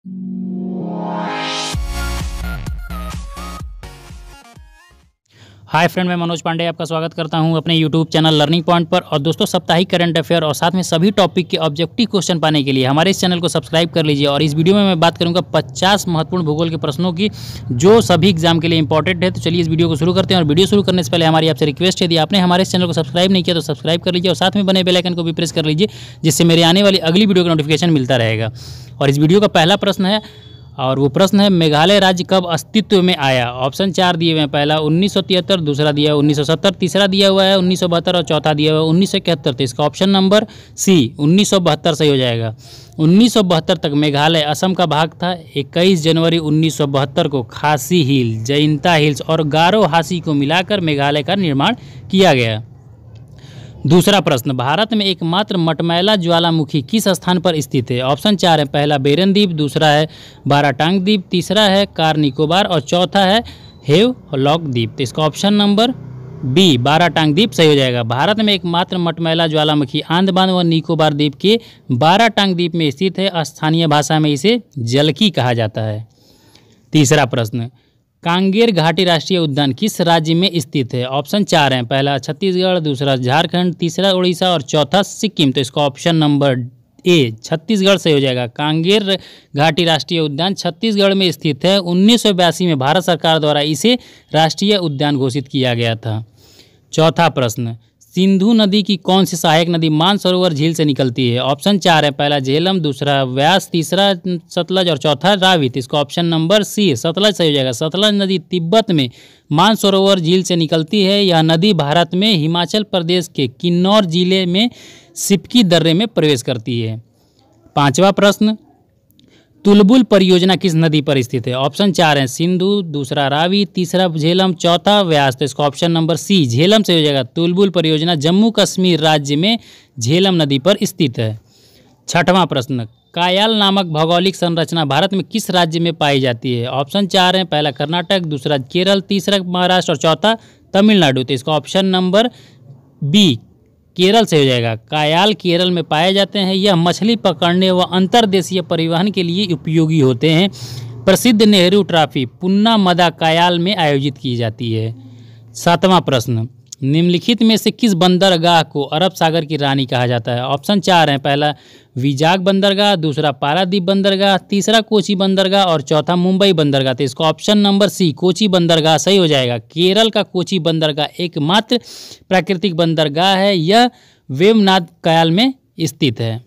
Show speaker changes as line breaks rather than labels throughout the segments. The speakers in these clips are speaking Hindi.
हाय फ्रेंड, मैं मनोज पांडे आपका स्वागत करता हूं अपने यूट्यूब चैनल लर्निंग पॉइंट पर। और दोस्तों, साप्ताहिक करंट अफेयर और साथ में सभी टॉपिक के ऑब्जेक्टिव क्वेश्चन पाने के लिए हमारे इस चैनल को सब्सक्राइब कर लीजिए। और इस वीडियो में मैं बात करूंगा 50 महत्वपूर्ण भूगोल के प्रश्नों की जो सभी एग्जाम के लिए इंपॉर्टेंट है। तो चलिए इस वीडियो को शुरू करते हैं। और वीडियो शुरू करने से पहले हमारी आपसे रिक्वेस्ट है, यदि आपने हमारे इस चैनल को सब्सक्राइब नहीं किया तो सब्सक्राइब कर लीजिए और साथ में बने बेल आइकन को भी प्रेस कर लीजिए, जिससे मेरे आने वाली अगली वीडियो का नोटिफिकेशन मिलता रहेगा। और इस वीडियो का पहला प्रश्न है, और वो प्रश्न है, मेघालय राज्य कब अस्तित्व में आया? ऑप्शन 4 दिए हुए हैं। पहला 1973, दूसरा दिया है 1970, तीसरा दिया हुआ है 1972 और चौथा दिया हुआ है 1971। तो इसका ऑप्शन नंबर सी 1972 सही हो जाएगा। 1972 तक मेघालय असम का भाग था। 21 जनवरी 1972 को खासी हिल, जयंता हिल्स और गारो हासी को मिलाकर मेघालय का निर्माण किया गया। दूसरा प्रश्न, भारत में एकमात्र मटमैला ज्वालामुखी किस स्थान पर स्थित है? ऑप्शन 4 है। पहला बेरन द्वीप, दूसरा है बाराटांग द्वीप, तीसरा है कार निकोबार और चौथा है हेवलॉक द्वीप। तो इसका ऑप्शन नंबर बी बाराटांग द्वीप सही हो जाएगा। भारत में एकमात्र मटमैला ज्वालामुखी अंडमान व निकोबार द्वीप के बाराटांग द्वीप में स्थित है। स्थानीय भाषा में इसे जलकी कहा जाता है। तीसरा प्रश्न, कांगेर घाटी राष्ट्रीय उद्यान किस राज्य में स्थित है? ऑप्शन 4 हैं। पहला छत्तीसगढ़, दूसरा झारखंड, तीसरा उड़ीसा और चौथा सिक्किम। तो इसका ऑप्शन नंबर ए छत्तीसगढ़ से हो जाएगा। कांगेर घाटी राष्ट्रीय उद्यान छत्तीसगढ़ में स्थित है। 1982 में भारत सरकार द्वारा इसे राष्ट्रीय उद्यान घोषित किया गया था। चौथा प्रश्न, सिंधु नदी की कौन सी सहायक नदी मानसरोवर झील से निकलती है? ऑप्शन 4 है। पहला झेलम, दूसरा व्यास, तीसरा सतलज और चौथा रावी। तो इसका ऑप्शन नंबर सी सतलज सही हो जाएगा। सतलज नदी तिब्बत में मानसरोवर झील से निकलती है। यह नदी भारत में हिमाचल प्रदेश के किन्नौर जिले में सिपकी दर्रे में प्रवेश करती है। पांचवा प्रश्न, तुलबुल परियोजना किस नदी पर स्थित है? ऑप्शन 4 हैं। सिंधु, दूसरा रावी, तीसरा झेलम, चौथा व्यास। तो इसका ऑप्शन नंबर सी झेलम से हो जाएगा। तुलबुल परियोजना जम्मू कश्मीर राज्य में झेलम नदी पर स्थित है। छठवां प्रश्न, कायाल नामक भौगोलिक संरचना भारत में किस राज्य में पाई जाती है? ऑप्शन 4 हैं। पहला कर्नाटक, दूसरा केरल, तीसरा महाराष्ट्र और चौथा तमिलनाडु। तो इसका ऑप्शन नंबर बी केरल से हो जाएगा। कायाल केरल में पाए जाते हैं। यह मछली पकड़ने व अंतर्देशीय परिवहन के लिए उपयोगी होते हैं। प्रसिद्ध नेहरू ट्रॉफी पुन्ना मदा कायाल में आयोजित की जाती है। सातवां प्रश्न, निम्नलिखित में से किस बंदरगाह को अरब सागर की रानी कहा जाता है? ऑप्शन 4 हैं। पहला विजाग बंदरगाह, दूसरा पारादीप बंदरगाह, तीसरा कोची बंदरगाह और चौथा मुंबई बंदरगाह। तो इसका ऑप्शन नंबर सी कोची बंदरगाह सही हो जाएगा। केरल का कोची बंदरगाह एकमात्र प्राकृतिक बंदरगाह है। यह वेवनाद कायाल में स्थित है।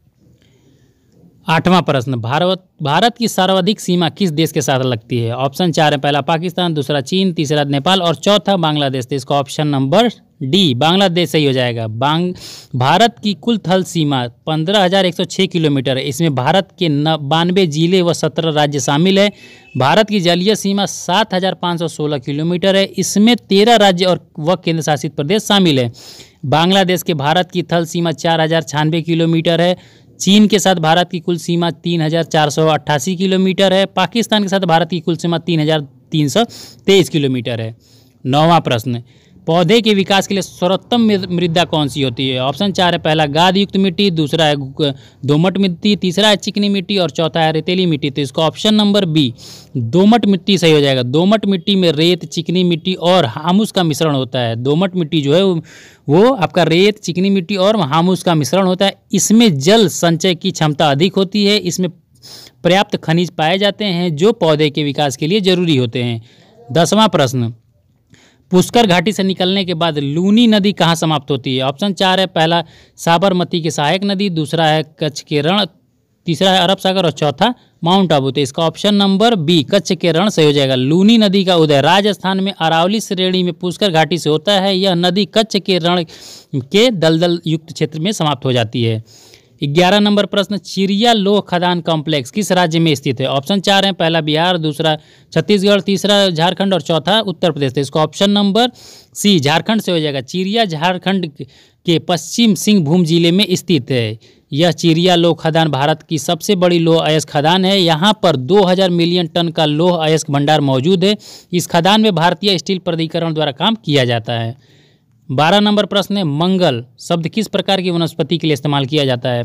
आठवां प्रश्न, भारत की सर्वाधिक सीमा किस देश के साथ लगती है? ऑप्शन 4 है। पहला पाकिस्तान, दूसरा चीन, तीसरा नेपाल और चौथा बांग्लादेश। तो इसका ऑप्शन नंबर डी बांग्लादेश सही हो जाएगा। भारत की कुल थल सीमा 15,106 किलोमीटर है। इसमें भारत के 92 जिले व 17 राज्य शामिल है। भारत की जलीय सीमा 7,516 किलोमीटर है। इसमें 13 राज्य और व केंद्र शासित प्रदेश शामिल है। बांग्लादेश के भारत की थल सीमा 4,096 किलोमीटर है। चीन के साथ भारत की कुल सीमा 3,488 किलोमीटर है। पाकिस्तान के साथ भारत की कुल सीमा 3,323 किलोमीटर है। 9वां प्रश्न, पौधे के विकास के लिए सर्वोत्तम मृदा कौन सी होती है? ऑप्शन 4 है। पहला गाद युक्त मिट्टी, दूसरा है दोमट मिट्टी, तीसरा है चिकनी मिट्टी और चौथा है रेतीली मिट्टी। तो इसका ऑप्शन नंबर बी दोमट मिट्टी सही हो जाएगा। दोमट मिट्टी में रेत, चिकनी मिट्टी और हामुस का मिश्रण होता है। दोमट मिट्टी जो है वो आपका रेत, चिकनी मिट्टी और हामुस का मिश्रण होता है। इसमें जल संचय की क्षमता अधिक होती है। इसमें पर्याप्त खनिज पाए जाते हैं जो पौधे के विकास के लिए जरूरी होते हैं। 10वां प्रश्न, पुष्कर घाटी से निकलने के बाद लूनी नदी कहाँ समाप्त होती है? ऑप्शन 4 है। पहला साबरमती की सहायक नदी, दूसरा है कच्छ के रण, तीसरा है अरब सागर और चौथा माउंट आबू। तो इसका ऑप्शन नंबर बी कच्छ के रण सही हो जाएगा। लूनी नदी का उदय राजस्थान में अरावली श्रेणी में पुष्कर घाटी से होता है। यह नदी कच्छ के रण के दलदल युक्त क्षेत्र में समाप्त हो जाती है। 11 नंबर प्रश्न, चिरिया लोह खदान कॉम्प्लेक्स किस राज्य में स्थित है? ऑप्शन 4 हैं। पहला बिहार, दूसरा छत्तीसगढ़, तीसरा झारखंड और चौथा उत्तर प्रदेश। तो इसका ऑप्शन नंबर सी झारखंड से हो जाएगा। चिरिया झारखंड के पश्चिम सिंहभूम जिले में स्थित है। यह चिरिया लोह खदान भारत की सबसे बड़ी लोह अयस्क खदान है। यहाँ पर 2000 मिलियन टन का लोह अयस्क भंडार मौजूद है। इस खदान में भारतीय स्टील प्राधिकरण द्वारा काम किया जाता है। 12 नंबर प्रश्न है, मंगल शब्द किस प्रकार की वनस्पति के लिए इस्तेमाल किया जाता है?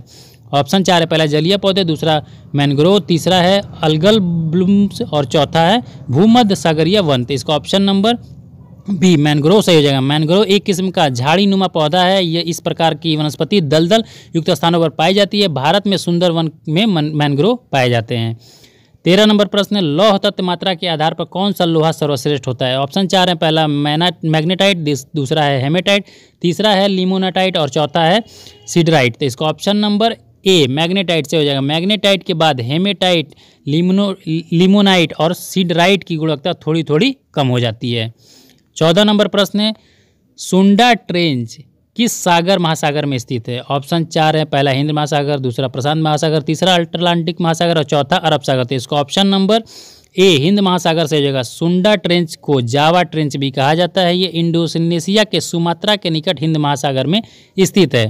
ऑप्शन 4 है पहला जलीय पौधे, दूसरा मैंग्रोव, तीसरा है अल्गल ब्लूम्स और चौथा है भूमध्य सागरीय वन। तो इसका ऑप्शन नंबर बी मैंग्रोव सही हो जाएगा। मैंग्रोव एक किस्म का झाड़ी नुमा पौधा है। यह इस प्रकार की वनस्पति दलदल युक्त स्थानों पर पाई जाती है। भारत में सुंदर वन में मैंग्रोव पाए जाते हैं। 13 नंबर प्रश्न है लौह तत्व मात्रा के आधार पर कौन सा लोहा सर्वश्रेष्ठ होता है। ऑप्शन 4 है पहला मैग्नेटाइट, दूसरा है हेमेटाइट, तीसरा है लिमोनाटाइट और चौथा है सिडराइट। तो इसका ऑप्शन नंबर ए मैग्नेटाइट से हो जाएगा। मैग्नेटाइट के बाद हेमेटाइट, लिमोनाइट और सिडराइट की गुणवत्ता थोड़ी थोड़ी कम हो जाती है। 14 नंबर प्रश्न है सुंडा ट्रेंच किस सागर महासागर में स्थित है। ऑप्शन 4 है पहला हिंद महासागर, दूसरा प्रशांत महासागर, तीसरा अटलांटिक महासागर और चौथा अरब सागर। तो इसका ऑप्शन नंबर ए हिंद महासागर से हो जाएगा। सुंडा ट्रेंच को जावा ट्रेंच भी कहा जाता है। ये इंडोनेशिया के सुमात्रा के निकट हिंद महासागर में स्थित है।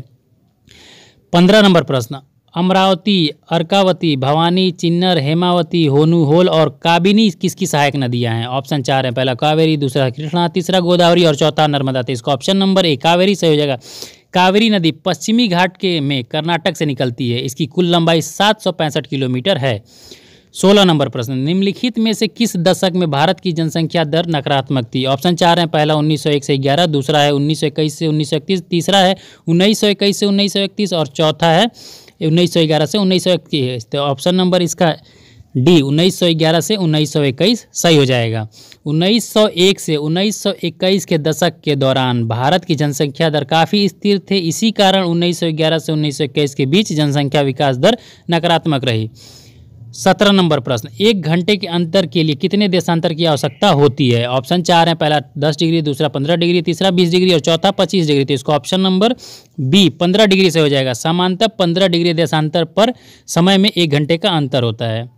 15 नंबर प्रश्न अमरावती, अर्कावती, भवानी, चिन्नर, हेमावती, होनुहोल और काबिनी किसकी सहायक नदियां हैं। ऑप्शन 4 है पहला कावेरी, दूसरा कृष्णा, तीसरा गोदावरी और चौथा नर्मदा। तो इसका ऑप्शन नंबर ए कावेरी सही हो जाएगा। कावेरी नदी पश्चिमी घाट के में कर्नाटक से निकलती है। इसकी कुल लंबाई 765 किलोमीटर है। 16 नंबर प्रश्न निम्नलिखित में से किस दशक में भारत की जनसंख्या दर नकारात्मक थी। ऑप्शन 4 है पहला 1901 से 11, दूसरा है 1921 से 1931, तीसरा है 1921 से 1931 और चौथा है 1911 से 1921। तो ऑप्शन नंबर इसका डी 1911 से 1921 सही हो जाएगा। 1901 से 1921 के दशक के दौरान भारत की जनसंख्या दर काफ़ी स्थिर थे। इसी कारण 1911 से 1921 के बीच जनसंख्या विकास दर नकारात्मक रही। 17 नंबर प्रश्न 1 घंटे के अंतर के लिए कितने देशांतर की आवश्यकता होती है। ऑप्शन 4 है पहला 10 डिग्री, दूसरा 15 डिग्री, तीसरा 20 डिग्री और चौथा 25 डिग्री। तो इसको ऑप्शन नंबर बी 15 डिग्री से हो जाएगा। सामान्यतः 15 डिग्री देशांतर पर समय में 1 घंटे का अंतर होता है।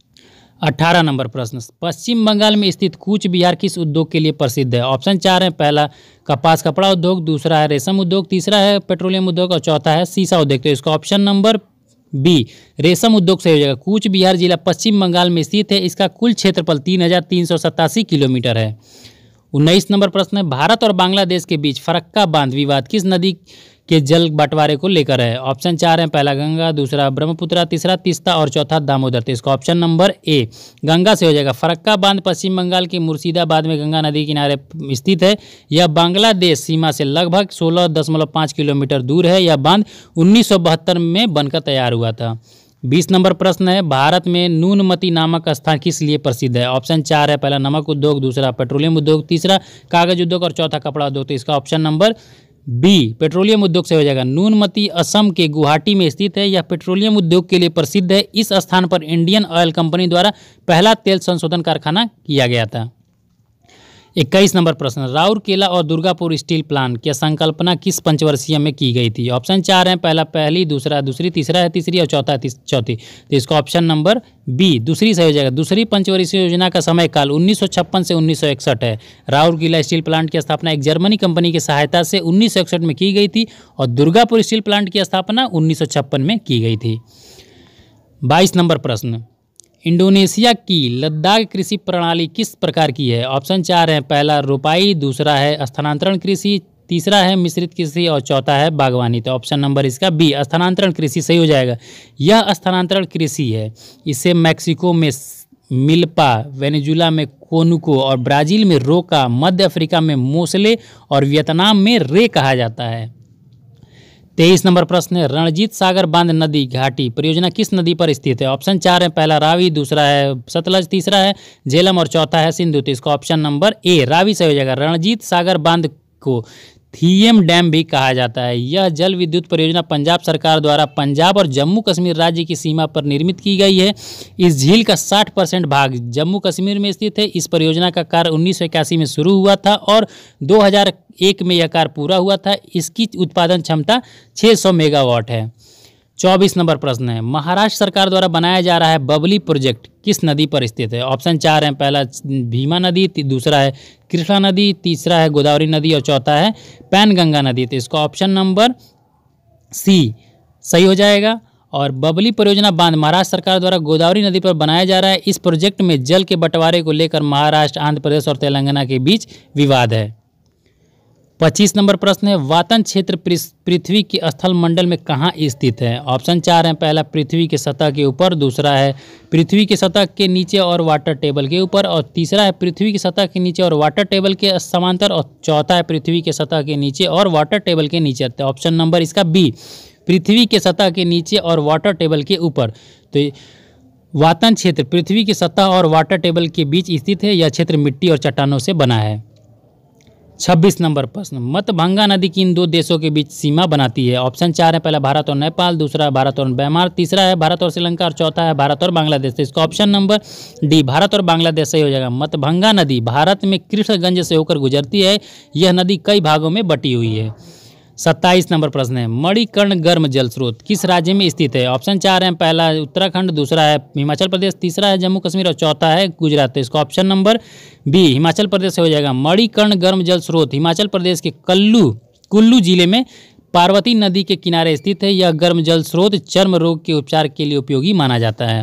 18 नंबर प्रश्न पश्चिम बंगाल में स्थित कूच बिहार किस उद्योग के लिए प्रसिद्ध है। ऑप्शन 4 है पहला कपास कपड़ा उद्योग, दूसरा है रेशम उद्योग, तीसरा है पेट्रोलियम उद्योग और चौथा है सीसा उद्योग। तो इसका ऑप्शन नंबर बी रेशम उद्योग से हो जाएगा। कूच बिहार जिला पश्चिम बंगाल में स्थित है। इसका कुल क्षेत्रफल 3387 किलोमीटर है। 19 नंबर प्रश्न है भारत और बांग्लादेश के बीच फरक्का बांध विवाद किस नदी के जल बंटवारे को लेकर है। ऑप्शन 4 है पहला गंगा, दूसरा ब्रह्मपुत्र, तीसरा तीस्ता और चौथा दामोदर। तो इसका ऑप्शन नंबर ए गंगा से हो जाएगा। फरक्का बांध पश्चिम बंगाल के मुर्शिदाबाद में गंगा नदी किनारे स्थित है। यह बांग्लादेश सीमा से लगभग 16.5 किलोमीटर दूर है। यह बांध 1972 में बनकर तैयार हुआ था। 20 नंबर प्रश्न है भारत में नूनमती नामक स्थान किस लिए प्रसिद्ध है। ऑप्शन 4 है पहला नमक उद्योग, दूसरा पेट्रोलियम उद्योग, तीसरा कागज उद्योग और चौथा कपड़ा उद्योग। तो इसका ऑप्शन नंबर बी पेट्रोलियम उद्योग से हो जाएगा। नूनमती असम के गुवाहाटी में स्थित है। यह पेट्रोलियम उद्योग के लिए प्रसिद्ध है। इस स्थान पर इंडियन ऑयल कंपनी द्वारा पहला तेल संशोधन कारखाना किया गया था। 21 नंबर प्रश्न राउरकेला और दुर्गापुर स्टील प्लांट की संकल्पना किस पंचवर्षीय में की गई थी। ऑप्शन 4 है पहला पहली, दूसरा दूसरी, तीसरा है तीसरी और चौथा चौथी। तो इसका ऑप्शन नंबर बी दूसरी सही हो जाएगा। दूसरी पंचवर्षीय योजना का समय काल 1956 से 1961 है। राउरकेला स्टील प्लांट की स्थापना एक जर्मनी कंपनी की सहायता से 1961 में की गई थी और दुर्गापुर स्टील प्लांट की स्थापना 1956 में की गई थी। 22 नंबर प्रश्न इंडोनेशिया की लद्दाख कृषि प्रणाली किस प्रकार की है। ऑप्शन 4 है पहला रोपाई, दूसरा है स्थानांतरण कृषि, तीसरा है मिश्रित कृषि और चौथा है बागवानी। तो ऑप्शन नंबर इसका बी स्थानांतरण कृषि सही हो जाएगा। यह स्थानांतरण कृषि है। इसे मैक्सिको में मिल्पा, वेनेजुला में कोनुको और ब्राज़ील में रोका, मध्य अफ्रीका में मोसले और वियतनाम में रे कहा जाता है। 23 नंबर प्रश्न है रणजीत सागर बांध नदी घाटी परियोजना किस नदी पर स्थित है। ऑप्शन 4 है पहला रावी, दूसरा है सतलज, तीसरा है झेलम और चौथा है सिंधु। तो इसका ऑप्शन नंबर ए रावी से हो जाएगा। रणजीत सागर बांध को थियम डैम भी कहा जाता है। यह जल विद्युत परियोजना पंजाब सरकार द्वारा पंजाब और जम्मू कश्मीर राज्य की सीमा पर निर्मित की गई है। इस झील का 60% भाग जम्मू कश्मीर में स्थित है। इस परियोजना का कार्य 1981 में शुरू हुआ था और 2001 में यह कार्य पूरा हुआ था। इसकी उत्पादन क्षमता 600 मेगावाट है। 24 नंबर प्रश्न है महाराष्ट्र सरकार द्वारा बनाया जा रहा है बबली प्रोजेक्ट किस नदी पर स्थित है। ऑप्शन 4 है पहला भीमा नदी, दूसरा है कृष्णा नदी, तीसरा है गोदावरी नदी और चौथा है पैनगंगा नदी। तो इसका ऑप्शन नंबर सी सही हो जाएगा। और बबली परियोजना बांध महाराष्ट्र सरकार द्वारा गोदावरी नदी पर बनाया जा रहा है। इस प्रोजेक्ट में जल के बंटवारे को लेकर महाराष्ट्र, आंध्र प्रदेश और तेलंगाना के बीच विवाद है। 25 नंबर प्रश्न है, वातन क्षेत्र पृथ्वी के स्थल मंडल में कहाँ स्थित है? ऑप्शन 4 है, पहला पृथ्वी के सतह के ऊपर, दूसरा है पृथ्वी के सतह के नीचे और वाटर टेबल के ऊपर, और तीसरा है पृथ्वी की सतह के नीचे और वाटर टेबल के समांतर, और चौथा है पृथ्वी के सतह के नीचे और वाटर टेबल के नीचे। तो ऑप्शन नंबर इसका बी, पृथ्वी के सतह के नीचे और वाटर टेबल के ऊपर। तो वातन क्षेत्र पृथ्वी की सतह और वाटर टेबल के बीच स्थित है। यह क्षेत्र मिट्टी और चट्टानों से बना है। 26 नंबर प्रश्न, मतभंगा नदी किन दो देशों के बीच सीमा बनाती है? ऑप्शन 4 है, पहला भारत और नेपाल, दूसरा है भारत और म्यांमार, तीसरा है भारत और श्रीलंका, और चौथा है भारत और बांग्लादेश। तो इसका ऑप्शन नंबर डी, भारत और बांग्लादेश सही हो जाएगा। मतभंगा नदी भारत में कृष्णगंज से होकर गुजरती है। यह नदी कई भागों में बटी हुई है। 27 नंबर प्रश्न है, मणिकर्ण गर्म जल स्रोत किस राज्य में स्थित है? ऑप्शन 4 है, पहला उत्तराखंड, दूसरा है हिमाचल प्रदेश, तीसरा है जम्मू कश्मीर, और चौथा है गुजरात। तो इसका option number B, Himachal Pradesh से हो जाएगा। मणिकर्ण गर्म जल स्रोत हिमाचल प्रदेश के कुल्लू जिले में पार्वती नदी के किनारे स्थित है। यह गर्म जल स्रोत चर्म रोग के उपचार के लिए उपयोगी माना जाता है।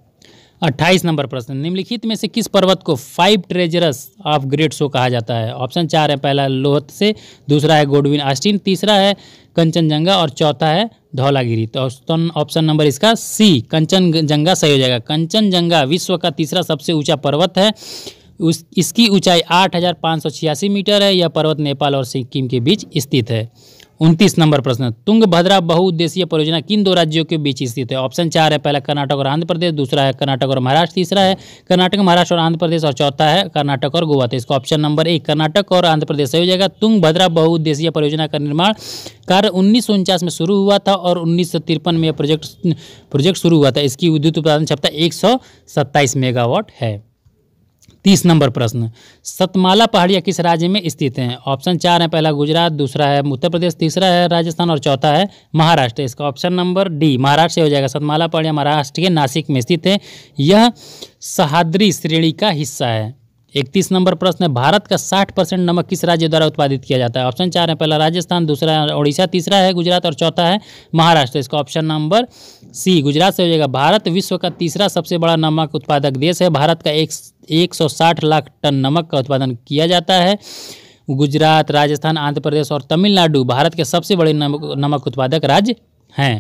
28 नंबर प्रश्न, निम्नलिखित में से किस पर्वत को 5 ट्रेजरस ऑफ ग्रेट शो कहा जाता है? ऑप्शन 4 है, पहला लोहत्से, दूसरा है गोडविन आस्टीन, तीसरा है कंचनजंगा, और चौथा है धौलागिरी। तो ऑप्शन नंबर इसका सी, कंचनजंगा सही हो जाएगा। कंचनजंगा विश्व का तीसरा सबसे ऊंचा पर्वत है। इसकी ऊंचाई 8,586 मीटर है। यह पर्वत नेपाल और सिक्किम के बीच स्थित है। 29 नंबर प्रश्न, तुंगभद्रा बहुउद्देशीय परियोजना किन दो राज्यों के बीच स्थित है? ऑप्शन 4 है, पहला कर्नाटक और आंध्र प्रदेश, दूसरा है कर्नाटक और महाराष्ट्र, तीसरा है कर्नाटक, महाराष्ट्र और आंध्र प्रदेश, और चौथा है कर्नाटक और गोवा। तो इसका ऑप्शन नंबर ए, कर्नाटक और आंध्र प्रदेश सही हो जाएगा। तुंगभद्रा बहुउद्देशीय परियोजना का निर्माण कार्य 1949 में शुरू हुआ था और 1953 में प्रोजेक्ट शुरू हुआ था। इसकी विद्युत उत्पादन क्षमता 127 मेगावाट है। 30 नंबर प्रश्न, सतमाला पहाड़ियाँ किस राज्य में स्थित हैं? ऑप्शन 4 है, पहला गुजरात, दूसरा है उत्तर प्रदेश, तीसरा है राजस्थान, और चौथा है महाराष्ट्र। इसका ऑप्शन नंबर डी, महाराष्ट्र से हो जाएगा। सतमाला पहाड़ियाँ महाराष्ट्र के नासिक में स्थित है। यह सह्याद्री श्रेणी का हिस्सा है। 31 नंबर प्रश्न है, भारत का 60% नमक किस राज्य द्वारा उत्पादित किया जाता है? ऑप्शन 4 है, पहला राजस्थान, दूसरा है ओडिशा, तीसरा है गुजरात, और चौथा है महाराष्ट्र। इसका ऑप्शन नंबर सी, गुजरात से हो जाएगा। भारत विश्व का तीसरा सबसे बड़ा नमक उत्पादक देश है। भारत का 160 लाख टन नमक का उत्पादन किया जाता है। गुजरात, राजस्थान, आंध्र प्रदेश और तमिलनाडु भारत के सबसे बड़े नमक उत्पादक राज्य हैं।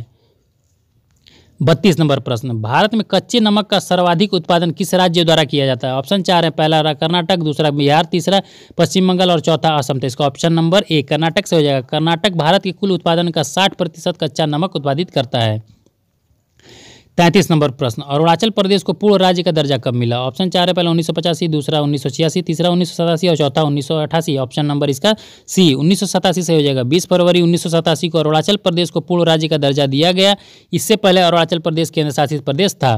32 नंबर प्रश्न, भारत में कच्चे नमक का सर्वाधिक उत्पादन किस राज्य द्वारा किया जाता है? ऑप्शन 4 है, पहला कर्नाटक, दूसरा बिहार, तीसरा पश्चिम बंगाल, और चौथा असम। तो इसका ऑप्शन नंबर ए, कर्नाटक से हो जाएगा। कर्नाटक भारत के कुल उत्पादन का 60% कच्चा नमक उत्पादित करता है। 33 नंबर प्रश्न, अरुणाचल प्रदेश को पूर्ण राज्य का दर्जा कब मिला? ऑप्शन 4 है, पहला 1985, दूसरा 1986, तीसरा 1987, और चौथा 1988। ऑप्शन नंबर इसका सी, 1987 से हो जाएगा। 20 फरवरी 1987 को अरुणाचल प्रदेश को पूर्ण राज्य का दर्जा दिया गया। इससे पहले अरुणाचल प्रदेश केंद्र शासित प्रदेश था।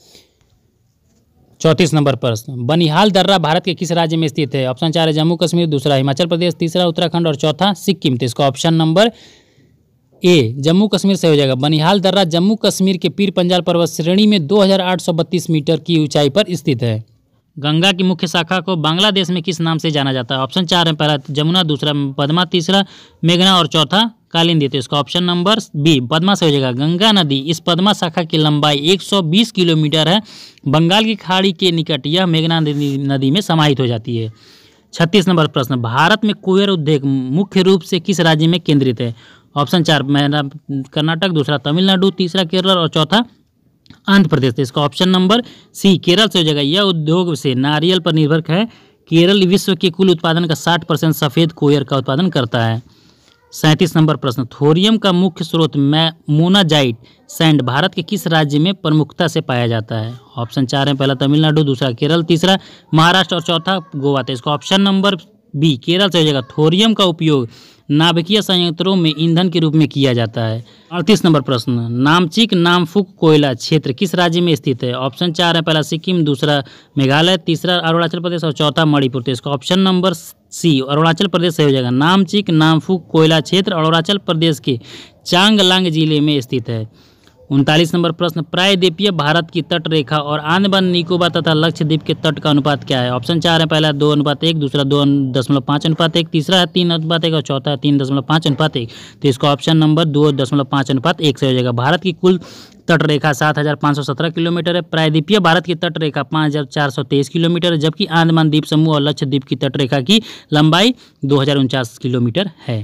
34 नंबर प्रश्न, बनिहाल दर्रा भारत के किस राज्य में स्थित है? ऑप्शन 4 है, जम्मू कश्मीर, दूसरा हिमाचल प्रदेश, तीसरा उत्तराखंड, और चौथा सिक्किम। तो इसका option number A, Jammu Kashmir से हो जाएगा। बनिहाल दर्रा जम्मू कश्मीर के पीर पंजाल पर्वत श्रेणी में 2832 मीटर की ऊंचाई पर स्थित है। गंगा की मुख्य शाखा को बांग्लादेश में किस नाम से जाना जाता है? ऑप्शन 4 है, पहला जमुना, दूसरा पद्मा, तीसरा मेघना, और चौथा कालिंदी। तो इसका ऑप्शन नंबर बी, पद्मा से हो जाएगा। गंगा नदी इस पद्मा शाखा की लंबाई 120 किलोमीटर है। बंगाल की खाड़ी के निकट यह मेघना नदी में समाहित हो जाती है। 36 नंबर प्रश्न, भारत में कोयर उद्योग मुख्य रूप से किस राज्य में केंद्रित है? ऑप्शन 4 कर्नाटक, दूसरा तमिलनाडु, तीसरा केरल, और चौथा आंध्र प्रदेश। तो इसका ऑप्शन नंबर सी, केरल से हो जाएगा। यह उद्योग से नारियल पर निर्भर है। केरल विश्व के कुल उत्पादन का 60% सफ़ेद कोयर का उत्पादन करता है। 37 नंबर प्रश्न, थोरियम का मुख्य स्रोत मोनाजाइट सैंड भारत के किस राज्य में प्रमुखता से पाया जाता है? ऑप्शन 4 है, पहला तमिलनाडु, दूसरा केरल, तीसरा महाराष्ट्र, और चौथा गोवा। तो इसका ऑप्शन नंबर बी, केरल से हो जाएगा। थोरियम का उपयोग नाभिकीय संयंत्रों में ईंधन के रूप में किया जाता है। 38 नंबर प्रश्न, नामचिक नामफुक कोयला क्षेत्र किस राज्य में स्थित है? ऑप्शन 4 है, पहला सिक्किम, दूसरा मेघालय, तीसरा अरुणाचल प्रदेश, और चौथा मणिपुर। तो इसका option number C, Arunachal Pradesh से हो जाएगा। नामचिक नामफुक कोयला क्षेत्र अरुणाचल प्रदेश के चांगलांग जिले में स्थित है। 39 नंबर प्रश्न, प्रायद्वीपीय भारत की तट रेखा और अंडमान निकोबार तथा लक्षद्वीप के तट का अनुपात क्या है? ऑप्शन 4 है, पहला 2:1, दूसरा 2.5:1, तीसरा है 3:1, और चौथा है 3.5:1। तो इसका ऑप्शन नंबर 2.5:1 से हो जाएगा। भारत की कुल तट रेखा 7,517 किलोमीटर है। प्रायद्वीपीय भारत की तट रेखा 5,423 किलोमीटर है, जबकि अंडमान द्वीप समूह और लक्षद्वीप की तट रेखा की लंबाई 2,049 किलोमीटर है।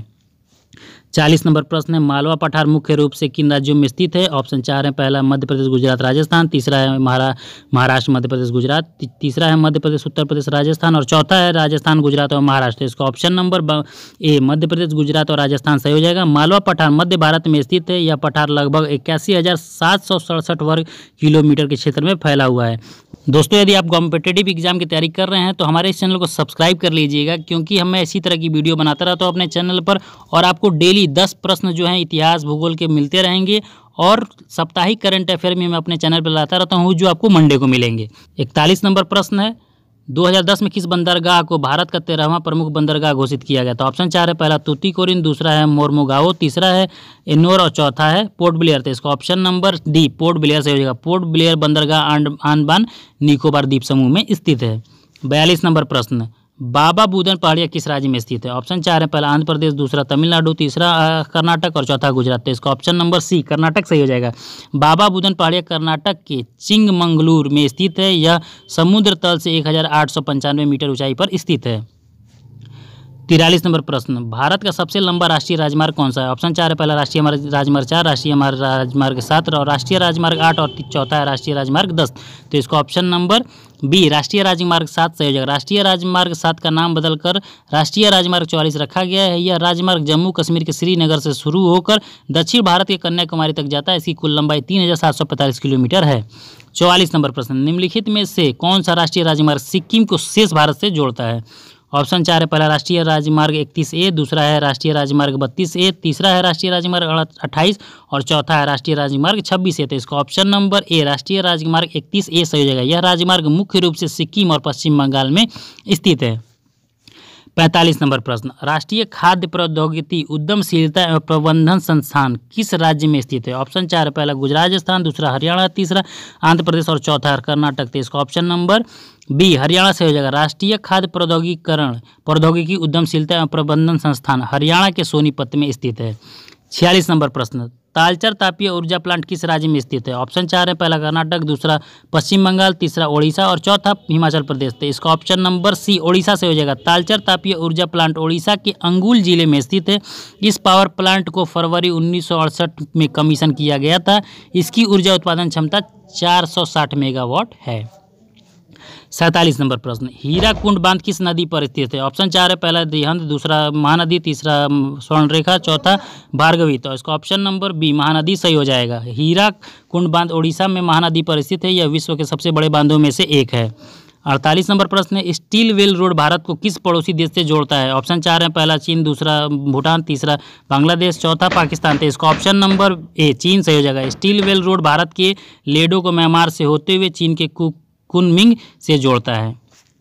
40 नंबर प्रश्न है, मालवा पठार मुख्य रूप से किन राज्यों में स्थित है? ऑप्शन 4 है, पहला मध्य प्रदेश, गुजरात, राजस्थान, तीसरा है महाराष्ट्र, मध्य प्रदेश, गुजरात, तीसरा है मध्य प्रदेश, उत्तर प्रदेश, राजस्थान, और चौथा है राजस्थान, गुजरात और महाराष्ट्र। इसका option number A Madhya Pradesh, Gujarat और राजस्थान सही हो जाएगा। मालवा पठार मध्य भारत में स्थित है। यह पठार लगभग 81,767 वर्ग किलोमीटर के क्षेत्र में फैला हुआ है। दोस्तों, यदि आप कॉम्पिटिटिव एग्जाम की तैयारी कर रहे हैं तो हमारे इस चैनल को सब्सक्राइब कर लीजिएगा, क्योंकि हम इसी तरह की वीडियो बनाता रहता हूँ अपने चैनल पर, और आपको डेली 10 प्रश्न जो हैं इतिहास भूगोल के मिलते रहेंगे, और साप्ताहिक करंट अफेयर में मैं अपने चैनल पर लाता रहता हूँ जो आपको मंडे को मिलेंगे। 41 नंबर प्रश्न है, 2010 में किस बंदरगाह को भारत का 13वां प्रमुख बंदरगाह घोषित किया गया? तो ऑप्शन 4 है, पहला तूतीकोरिन, दूसरा है मोरमुगाओ, तीसरा है एन्नोर और चौथा है पोर्ट ब्लेयर। तो इसका option number D Port Blair से हो जाएगा। पोर्ट ब्लेयर बंदरगाह अंडमान निकोबार द्वीप समूह में स्थित है। 42 नंबर प्रश्न, बाबा बुदन पहाड़ियाँ किस राज्य में स्थित है? ऑप्शन 4 है, पहला आंध्र प्रदेश, दूसरा तमिलनाडु, तीसरा कर्नाटक और चौथा गुजरात। तो इसका ऑप्शन नंबर सी कर्नाटक सही हो जाएगा। बाबा बुदन पहाड़ियाँ कर्नाटक के चिंगमंगलूर में स्थित है। यह समुद्र तल से 1,895 मीटर ऊंचाई पर स्थित है। 43 नंबर प्रश्न, भारत का सबसे लंबा राष्ट्रीय राजमार्ग कौन सा है? ऑप्शन 4 है, पहला राष्ट्रीय राजमार्ग 4, राष्ट्रीय राजमार्ग 7 और राष्ट्रीय राजमार्ग 8 और चौथा है राष्ट्रीय राजमार्ग 10। तो इसका ऑप्शन नंबर बी राष्ट्रीय राजमार्ग 7 सही हो जाएगा। राष्ट्रीय राजमार्ग 7 का नाम बदलकर राष्ट्रीय राजमार्ग 44 रखा गया है। यह राजमार्ग जम्मू कश्मीर के श्रीनगर से शुरू होकर दक्षिण भारत के कन्याकुमारी तक जाता है। इसकी कुल लंबाई 3,745 किलोमीटर है। 44 नंबर प्रश्न, निम्नलिखित में से कौन सा राष्ट्रीय राजमार्ग सिक्किम को शेष भारत से जोड़ता है? ऑप्शन 4 है, पहला राष्ट्रीय राजमार्ग 31A, दूसरा है राष्ट्रीय राजमार्ग 32A, तीसरा है राष्ट्रीय राजमार्ग 28 और चौथा है राष्ट्रीय राजमार्ग 26A। तो इसका ऑप्शन नंबर ए राष्ट्रीय राजमार्ग 31A सही हो जाएगा। यह राजमार्ग मुख्य रूप से सिक्किम और पश्चिम बंगाल में स्थित है। 45 नंबर प्रश्न, राष्ट्रीय खाद्य प्रौद्योगिकी उद्यमशीलता एवं प्रबंधन संस्थान किस राज्य में स्थित है? ऑप्शन 4 है, पहला गुजरात, राजस्थान, दूसरा हरियाणा, तीसरा आंध्र प्रदेश और चौथा कर्नाटक। तो इसका ऑप्शन नंबर बी हरियाणा से हो जाएगा। राष्ट्रीय खाद्य प्रौद्योगिकी उद्यमशीलता एवं प्रबंधन संस्थान हरियाणा के सोनीपत में स्थित है। 46 नंबर प्रश्न, तालचर तापीय ऊर्जा प्लांट किस राज्य में स्थित है? ऑप्शन 4 है, पहला कर्नाटक, दूसरा पश्चिम बंगाल, तीसरा ओडिशा और चौथा हिमाचल प्रदेश। तो इसका ऑप्शन नंबर सी ओडिशा से हो जाएगा। तालचर तापीय ऊर्जा प्लांट ओडिशा के अंगुल जिले में स्थित है। इस पावर प्लांट को फरवरी 1968 में कमीशन किया गया था। इसकी ऊर्जा उत्पादन क्षमता 460 मेगावाट है। 47 नंबर प्रश्न, हीराकुंड बांध किस नदी पर स्थित है? ऑप्शन 4 है, पहला दिहंत, दूसरा महानदी, तीसरा स्वर्णरेखा, चौथा भार्गवी। तो इसका ऑप्शन नंबर बी महानदी सही हो जाएगा। हीराकुंड बांध ओडिशा में महानदी पर स्थित है। यह विश्व के सबसे बड़े बांधों में से एक है। 48 नंबर प्रश्न है, स्टील वेल रोड भारत को किस पड़ोसी देश से जोड़ता है? ऑप्शन 4 है, पहला चीन, दूसरा भूटान, तीसरा बांग्लादेश, चौथा पाकिस्तान। तो इसका ऑप्शन नंबर ए चीन सही हो जाएगा। स्टील वेल रोड भारत के लेडो को म्यांमार से होते हुए चीन के कुनमिंग से जोड़ता है।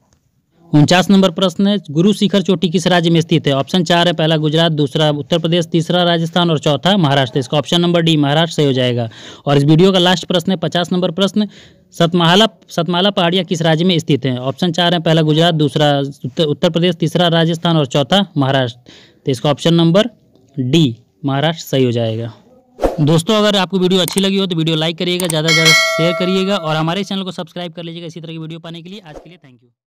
49 नंबर प्रश्न है, गुरु शिखर चोटी किस राज्य में स्थित है? ऑप्शन 4 है, पहला गुजरात, दूसरा उत्तर प्रदेश, तीसरा राजस्थान और चौथा महाराष्ट्र। इसका ऑप्शन नंबर डी महाराष्ट्र सही हो जाएगा। और इस वीडियो का लास्ट प्रश्न है 50 नंबर प्रश्न, सतमाला पहाड़ियाँ किस राज्य में स्थित हैं? ऑप्शन 4 है, पहला गुजरात, दूसरा उत्तर प्रदेश, तीसरा राजस्थान और चौथा महाराष्ट्र। तो इसका ऑप्शन नंबर डी महाराष्ट्र सही हो जाएगा। दोस्तों, अगर आपको वीडियो अच्छी लगी हो तो वीडियो लाइक करिएगा, ज़्यादा से ज़्यादा शेयर करिएगा और हमारे चैनल को सब्सक्राइब कर लीजिएगा इसी तरह की वीडियो पाने के लिए। आज के लिए थैंक यू।